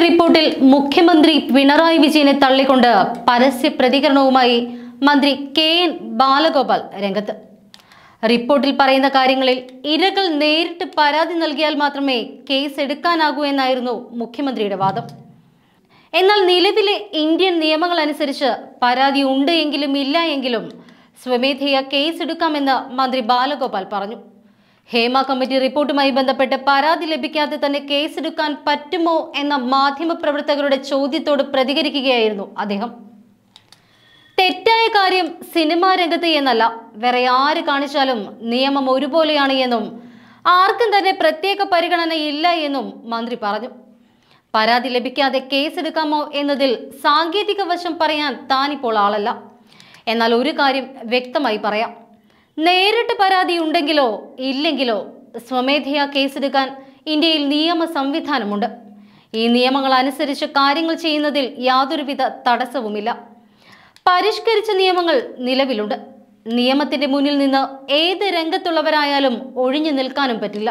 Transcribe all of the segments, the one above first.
റിപ്പോർട്ടിൽ മുഖ്യമന്ത്രി പിണറായി വിജയനെ തള്ളിക്കൊണ്ട് പരസ്യ പ്രതികരണവുമായി മന്ത്രി കെ.എൻ. ബാലഗോപാൽ രംഗത്ത്. റിപ്പോർട്ടിൽ പറയുന്ന കാര്യങ്ങളിൽ ഇരകൾ നേരിട്ട് പരാതി നൽകിയാൽ മാത്രമേ കേസ് എടുക്കാനാകൂ എന്നായിരുന്നു മുഖ്യമന്ത്രിയുടെ വാദം. എന്നാൽ നിലവിലെ ഇന്ത്യൻ നിയമങ്ങൾ അനുസരിച്ച് പരാതി ഉണ്ട് എങ്കിലും ഇല്ല എങ്കിലും സ്വമേധയാ കേസ് എടുക്കാമെന്ന് മന്ത്രി ബാലഗോപാൽ പറഞ്ഞു. ഹേമ കമ്മിറ്റി റിപ്പോർട്ടുമായി ബന്ധപ്പെട്ട് പരാതി ലഭിക്കാതെ തന്നെ കേസെടുക്കാൻ പറ്റുമോ എന്ന മാധ്യമപ്രവർത്തകരുടെ ചോദ്യത്തോട് പ്രതികരിക്കുകയായിരുന്നു അദ്ദേഹം. തെറ്റായ കാര്യം സിനിമാ രംഗത്ത് എന്നല്ല, വേറെ ആര് കാണിച്ചാലും നിയമം ഒരുപോലെയാണ് എന്നും ആർക്കും തന്നെ പ്രത്യേക പരിഗണനയില്ല എന്നും മന്ത്രി പറഞ്ഞു. പരാതി ലഭിക്കാതെ കേസെടുക്കാമോ എന്നതിൽ സാങ്കേതിക വശം പറയാൻ താനിപ്പോൾ ആളല്ല. എന്നാൽ ഒരു കാര്യം വ്യക്തമായി പറയാം, നേരിട്ട് പരാതി ഉണ്ടെങ്കിലോ ഇല്ലെങ്കിലോ സ്വമേധയാ കേസെടുക്കാൻ ഇന്ത്യയിൽ നിയമ സംവിധാനമുണ്ട്. ഈ നിയമങ്ങൾ അനുസരിച്ച് കാര്യങ്ങൾ ചെയ്യുന്നതിൽ യാതൊരുവിധ തടസ്സവുമില്ല. പരിഷ്കരിച്ച നിയമങ്ങൾ നിലവിലുണ്ട്. നിയമത്തിന്റെ മുന്നിൽ നിന്ന് ഏത് രംഗത്തുള്ളവരായാലും ഒഴിഞ്ഞു നിൽക്കാനും പറ്റില്ല.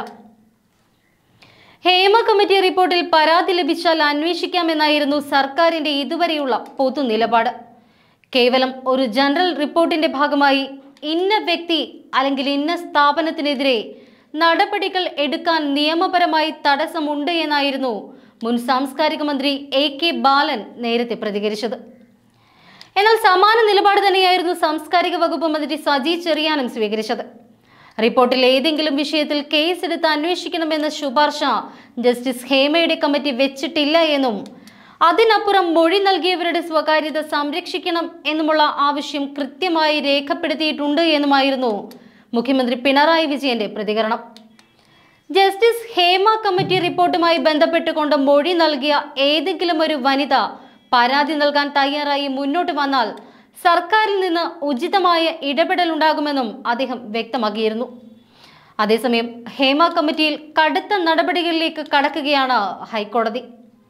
ഹേമ കമ്മിറ്റി റിപ്പോർട്ടിൽ പരാതി ലഭിച്ചാൽ അന്വേഷിക്കാമെന്നായിരുന്നു സർക്കാരിന്റെ ഇതുവരെയുള്ള പൊതു നിലപാട്. കേവലം ഒരു ജനറൽ റിപ്പോർട്ടിന്റെ ഭാഗമായി ഇന്ന വ്യക്തി അല്ലെങ്കിൽ ഇന്ന സ്ഥാപനത്തിനെതിരെ നടപടികൾ എടുക്കാൻ നിയമപരമായി തടസ്സമുണ്ട് എന്നായിരുന്നു മുൻ സാംസ്കാരിക മന്ത്രി എ.കെ. ബാലൻ നേരത്തെ പ്രതികരിച്ചത്. എന്നാൽ സമാന നിലപാട് തന്നെയായിരുന്നു സാംസ്കാരിക വകുപ്പ് മന്ത്രി സജി ചെറിയാനും സ്വീകരിച്ചത്. റിപ്പോർട്ടിൽ ഏതെങ്കിലും വിഷയത്തിൽ കേസെടുത്ത് അന്വേഷിക്കണമെന്ന ശുപാർശ ജസ്റ്റിസ് ഹേമയുടെ കമ്മിറ്റി വെച്ചിട്ടില്ല എന്നും അതിനപ്പുറം മൊഴി നൽകിയവരുടെ സ്വകാര്യത സംരക്ഷിക്കണം എന്നുമുള്ള ആവശ്യം കൃത്യമായി രേഖപ്പെടുത്തിയിട്ടുണ്ട് എന്നുമായിരുന്നു മുഖ്യമന്ത്രി പിണറായി വിജയന്റെ പ്രതികരണം. ജസ്റ്റിസ് ഹേമ കമ്മിറ്റി റിപ്പോർട്ടുമായി ബന്ധപ്പെട്ടുകൊണ്ട് മൊഴി നൽകിയ ഏതെങ്കിലും ഒരു വനിത പരാതി നൽകാൻ തയ്യാറായി മുന്നോട്ട് വന്നാൽ സർക്കാരിൽ നിന്ന് ഉചിതമായ ഇടപെടൽ ഉണ്ടാകുമെന്നും അദ്ദേഹം വ്യക്തമാക്കിയിരുന്നു. അതേസമയം ഹേമ കമ്മിറ്റിയിൽ കടുത്ത നടപടികളിലേക്ക് കടക്കുകയാണ് ഹൈക്കോടതി.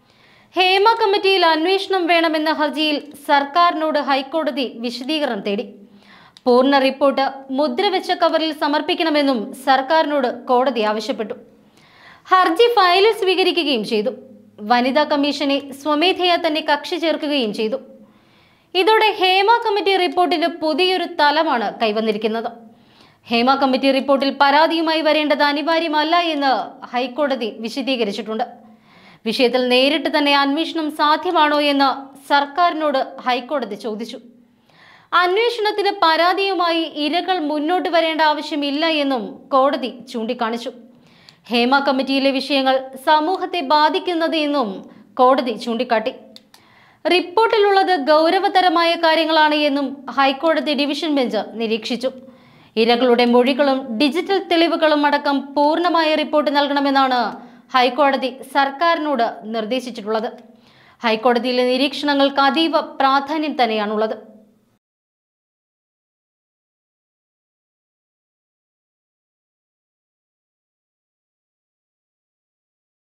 ഹേമ കമ്മിറ്റിയിൽ അന്വേഷണം വേണമെന്ന ഹർജിയിൽ സർക്കാരിനോട് ഹൈക്കോടതി വിശദീകരണം തേടി. പൂർണ്ണ റിപ്പോർട്ട് മുദ്രവെച്ച കവറിൽ സമർപ്പിക്കണമെന്നും സർക്കാരിനോട് കോടതി ആവശ്യപ്പെട്ടു. ഹർജി ഫയലിൽ സ്വീകരിക്കുകയും ചെയ്തു. വനിതാ കമ്മീഷനെ സ്വമേധയാ തന്നെ കക്ഷി ചേർക്കുകയും ചെയ്തു. ഇതോടെ ഹേമ കമ്മിറ്റി റിപ്പോർട്ടിന് പുതിയൊരു തലമാണ് കൈവന്നിരിക്കുന്നത്. ഹേമ കമ്മിറ്റി റിപ്പോർട്ടിൽ പരാതിയുമായി വരേണ്ടത് അനിവാര്യമല്ല എന്ന് ഹൈക്കോടതി വിശദീകരിച്ചിട്ടുണ്ട്. വിഷയത്തിൽ നേരിട്ട് തന്നെ അന്വേഷണം സാധ്യമാണോ എന്ന് സർക്കാരിനോട് ഹൈക്കോടതി ചോദിച്ചു. അന്വേഷണത്തിന് പരാതിയുമായി ഇരകൾ മുന്നോട്ട് വരേണ്ട ആവശ്യമില്ല എന്നും കോടതി ചൂണ്ടിക്കാണിച്ചു. ഹേമ കമ്മിറ്റിയിലെ വിഷയങ്ങൾ സമൂഹത്തെ ബാധിക്കുന്നത് എന്നും കോടതി ചൂണ്ടിക്കാട്ടി. റിപ്പോർട്ടിലുള്ളത് ഗൗരവതരമായ കാര്യങ്ങളാണ് എന്നും ഹൈക്കോടതി ഡിവിഷൻ ബെഞ്ച് നിരീക്ഷിച്ചു. ഇരകളുടെ മൊഴികളും ഡിജിറ്റൽ തെളിവുകളും അടക്കം പൂർണ്ണമായ റിപ്പോർട്ട് നൽകണമെന്നാണ് ഹൈക്കോടതി സർക്കാരിനോട് നിർദ്ദേശിച്ചിട്ടുള്ളത്. ഹൈക്കോടതിയിലെ നിരീക്ഷണങ്ങൾക്ക് അതീവ പ്രാധാന്യം തന്നെയാണുള്ളത്.